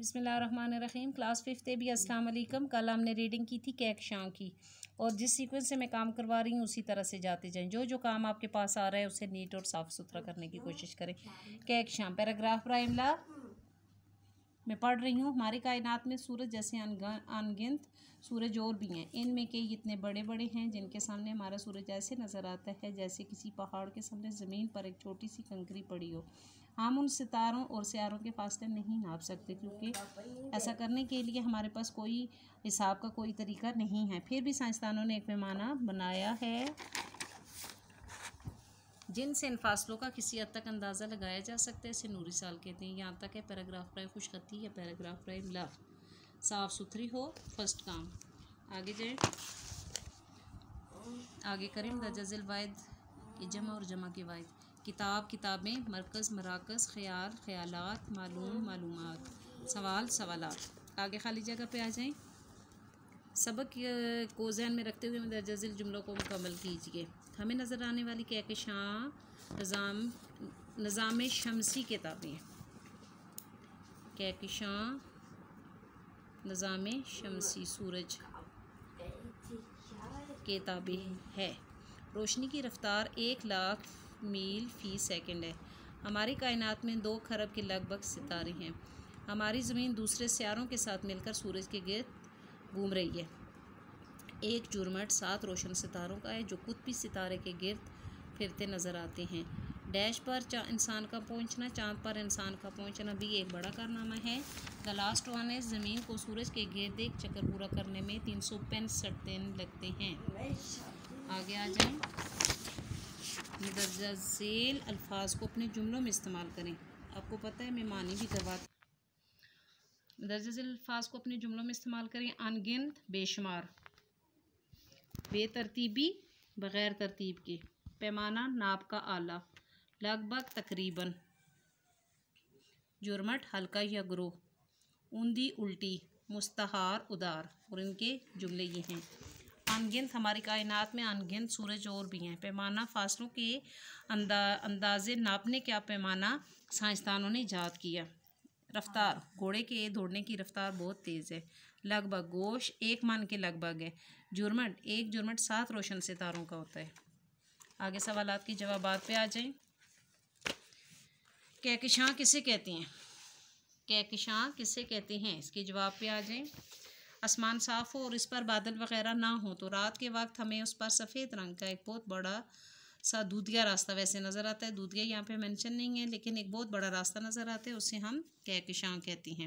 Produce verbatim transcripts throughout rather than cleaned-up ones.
बिस्मिल्लाहिर्रहमानिर्रहीम। Class fifth ए भी अस्सलाम वालेकुम। कल हमने रीडिंग की थी कहकशां की, और जिस सीक्वेंस से मैं काम करवा रही हूँ उसी तरह से जाते जाएं। जो जो काम आपके पास आ रहा है उसे नीट और साफ़ सुथरा करने की कोशिश करें। कहकशां पैराग्राफ प्राइमला मैं पढ़ रही हूँ। हमारी कायनात में सूरज जैसे अनगिनत सूरज और भी हैं। इनमें कई इतने बड़े बड़े हैं जिनके सामने हमारा सूरज ऐसे नज़र आता है जैसे किसी पहाड़ के सामने ज़मीन पर एक छोटी सी कंकरी पड़ी हो। हम उन सितारों और सियारों के फासले नहीं नाप सकते, क्योंकि ऐसा करने के लिए हमारे पास कोई हिसाब का कोई तरीका नहीं है। फिर भी साइंसदानों ने एक पैमाना बनाया है जिनसे इन फासलों का किसी हद तक अंदाज़ा लगाया जा सकता है। इसे नूरी साल कहते हैं। यहाँ तक है पैराग्राफ प्राइम खुशखती या पैराग्राफ प्राइम ला साफ़ सुथरी हो। फर्स्ट काम आगे जाए, आगे करें दजल वाहिद की जमा और जमा के वाहिद। किताब किताबें, मरकज़ मराकज़, ख्याल ख्यालात, मालूम मालूमात, सवाल सवालात। आगे खाली जगह पे आ जाएं। सबक को ज़हन में रखते हुए मुंतज़िल जुमलों को मुकम्मल कीजिए। हमें नज़र आने वाली कहकशां निज़ाम निज़ाम शमसी किताबें, कहकशां निज़ाम शमसी सूरज किताबें है। रोशनी की रफ्तार एक लाख मील फ़ी सेकंड है। हमारी कायनात में दो खरब के लगभग सितारे हैं। हमारी ज़मीन दूसरे सियारों के साथ मिलकर सूरज के गिर्द घूम रही है। एक जुर्मट सात रोशन सितारों का है जो कुतुबी सितारे के गिर्द फिरते नज़र आते हैं। डैश पर इंसान का पहुंचना, चाँद पर इंसान का पहुंचना भी एक बड़ा कारनामा है। द लास्ट वन है ज़मीन को सूरज के गिर्द एक चक्कर पूरा करने में तीन सौ पैंसठ दिन लगते हैं। आगे आ जाएं। मुदर्रज झेल अल्फाज को अपने जुमलों में इस्तेमाल करें। आपको पता है मैं मानी भी करवाती। मुदर्रज झेल अल्फाज को अपने जुमलों में इस्तेमाल करें। अनगिनत बेशुमार, बेतरतीबी बग़ैर तरतीब के, पैमाना नाप का आला, लगभग तकरीबन, जुर्मट हल्का या ग्रोह, ऊंधी उल्टी, मुस्तहार उदार। और इनके जुमले ये हैं। अनगिनत हमारी कायनात में अनगिनत सूरज और भी हैं। पैमाना फासलों के अंदा अंदाज़े नापने का पैमाना साइंसदानों ने ईजाद किया। रफ्तार घोड़े के दौड़ने की रफ्तार बहुत तेज़ है। लगभग गोश एक मन के लगभग है। जुर्मट एक जुर्मट सात रोशन सितारों का होता है। आगे सवालात के जवाबात पे आ जाएं। कहकशां किसे कहते हैं? कहकशां किसे कहते हैं इसके जवाब पे आ जाएं। आसमान साफ़ हो और इस पर बादल वगैरह ना हो तो रात के वक्त हमें उस पर सफ़ेद रंग का एक बहुत बड़ा सा दूधिया रास्ता वैसे नज़र आता है। दूधिया यहाँ पे मेंशन नहीं है, लेकिन एक बहुत बड़ा रास्ता नज़र आता है, उसे हम कहकशां कहते हैं।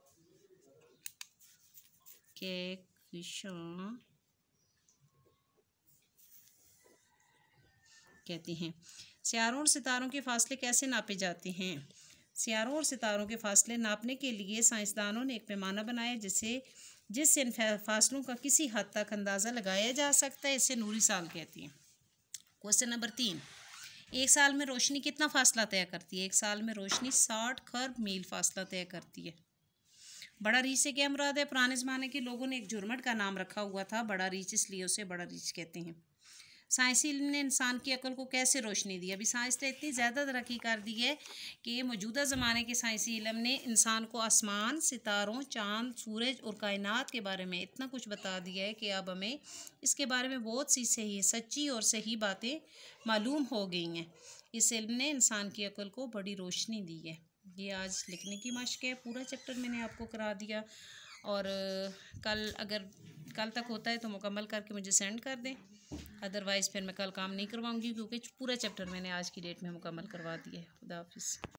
कहकशां कहते हैं। सियारों और सितारों के फासले कैसे नापे जाते हैं? सियारों और सितारों के फासले नापने के लिए साइंसदानों ने एक पैमाना बनाया जिससे जिससे इन फासलों का किसी हद तक अंदाज़ा लगाया जा सकता है। इसे नूरी साल कहती हैं। क्वेश्चन नंबर तीन, एक साल में रोशनी कितना फासला तय करती है? एक साल में रोशनी साठ खरब मील फासला तय करती है। बड़ा रीछ से क्या मुराद है? पुराने ज़माने के लोगों ने एक जुर्मट का नाम रखा हुआ था बड़ा रीछ, इसलिए उसे बड़ा रीछ कहते हैं। साइंसी इल्म ने इंसान की अकल को कैसे रोशनी दी? अभी साइंस ने इतनी ज़्यादा तरक्की कर दी है कि मौजूदा ज़माने के साइंसी इल्म ने इंसान को आसमान, सितारों, चाँद, सूरज और कायनात के बारे में इतना कुछ बता दिया है कि अब हमें इसके बारे में बहुत सी सही सच्ची और सही बातें मालूम हो गई हैं। इस इल्म ने इंसान की अकल को बड़ी रोशनी दी है। ये आज लिखने की मश्क है। पूरा चैप्टर मैंने आपको करा दिया, और कल अगर कल तक होता है तो मुकम्मल करके मुझे सेंड कर दें, अदरवाइज़ फिर मैं कल काम नहीं करवाऊँगी, क्योंकि पूरा चैप्टर मैंने आज की डेट में मुकम्मल करवा दिया है। खुदा हाफिज़।